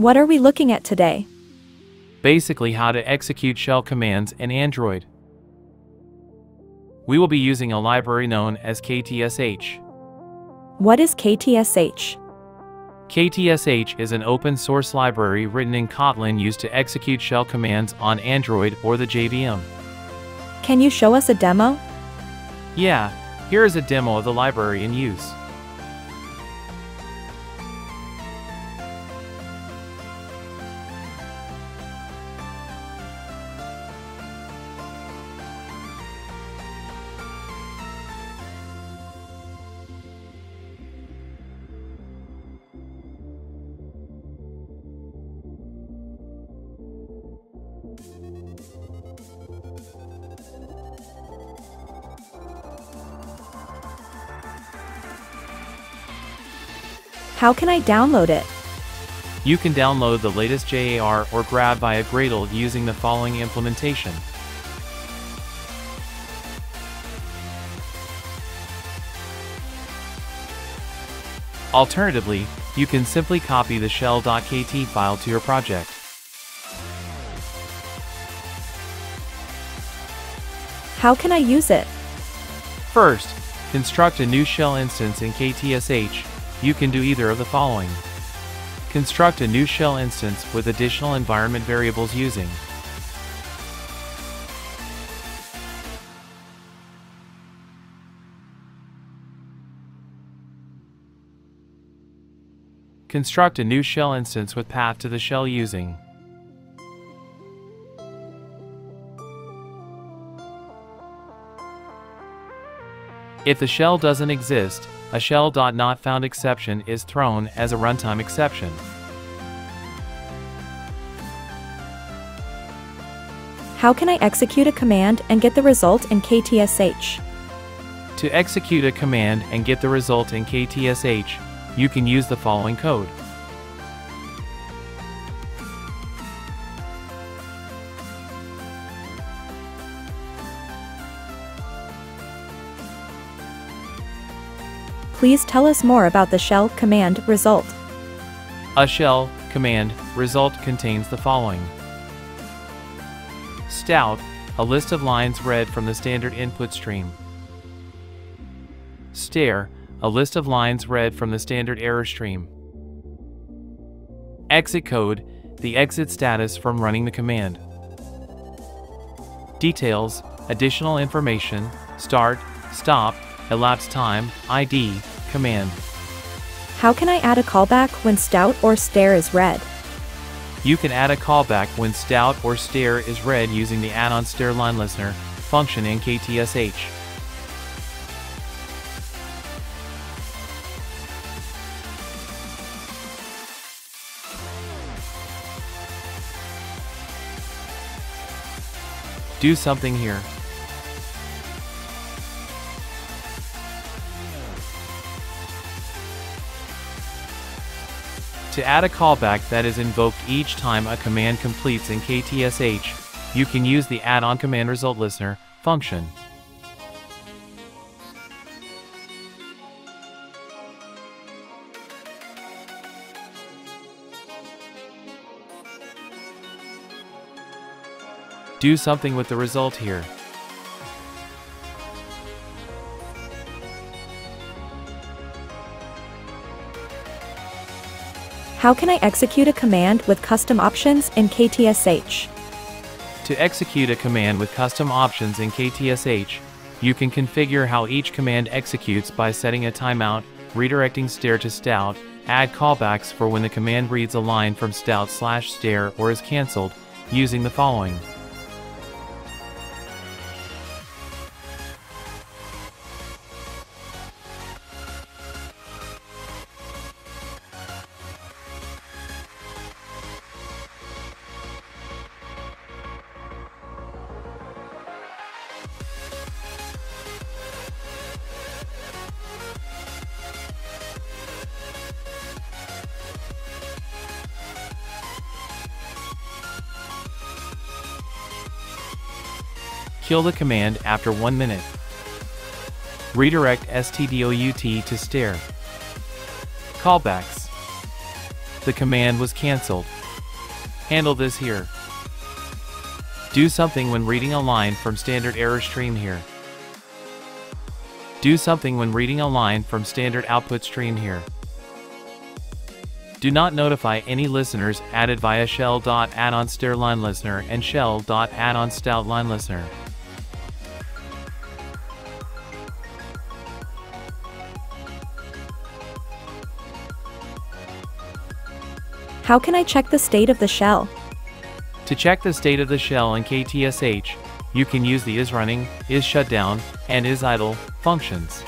What are we looking at today? Basically how to execute shell commands in Android. We will be using a library known as KtSh. What is KtSh? KtSh is an open-source library written in Kotlin used to execute shell commands on Android or the JVM. Can you show us a demo? Yeah, here is a demo of the library in use. How can I download it? You can download the latest JAR or grab via Gradle using the following implementation. Alternatively, you can simply copy the shell.kt file to your project. How can I use it? First, construct a new shell instance in KtSh. You can do either of the following. Construct a new shell instance with additional environment variables using Construct a new shell instance with path to the shell using If the shell doesn't exist, a shell.notfound exception is thrown as a runtime exception. How can I execute a command and get the result in KtSh? To execute a command and get the result in KtSh, you can use the following code. Please tell us more about the shell command result. A shell command result contains the following. Stout, a list of lines read from the standard input stream. Stare, a list of lines read from the standard error stream. Exit code, the exit status from running the command. Details, additional information, start, stop, elapsed time, ID, command. How can I add a callback when stout or stare is read? You can add a callback when stout or stare is read using the add-on stare line listener function in KtSh. Do something here. To add a callback that is invoked each time a command completes in KtSh, you can use the add-on command result listener function. Do something with the result here. How can I execute a command with custom options in KtSh? To execute a command with custom options in KtSh, you can configure how each command executes by setting a timeout, redirecting stare to stout, add callbacks for when the command reads a line from stout/stare or is cancelled, using the following. Kill the command after 1 minute. Redirect stdout to stare. Callbacks. the command was cancelled. Handle this here. Do something when reading a line from standard error stream here. Do something when reading a line from standard output stream here. Do not notify any listeners added via shell.addonStir line listener and shell.addonStout line listener. How can I check the state of the shell? To check the state of the shell in KtSh, you can use the isRunning, isShutdown, and isIdle functions.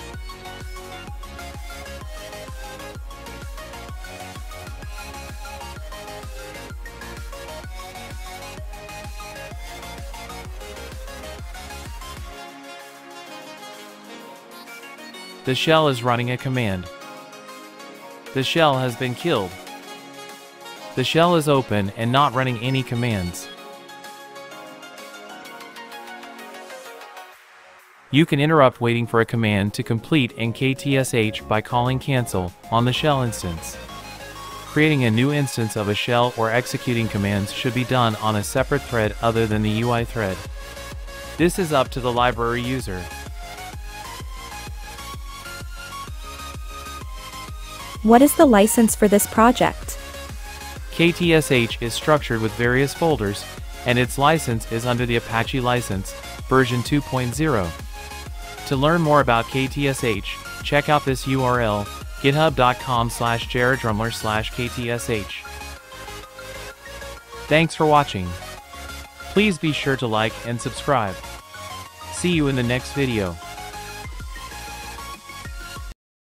The shell is running a command. The shell has been killed. The shell is open and not running any commands. You can interrupt waiting for a command to complete in KtSh by calling cancel on the shell instance. Creating a new instance of a shell or executing commands should be done on a separate thread other than the UI thread. This is up to the library user. What is the license for this project? KtSh is structured with various folders, and its license is under the Apache license, version 2.0. To learn more about KtSh, check out this URL, github.com/jaredrumler/KtSh. Thanks for watching. Please be sure to like and subscribe. See you in the next video.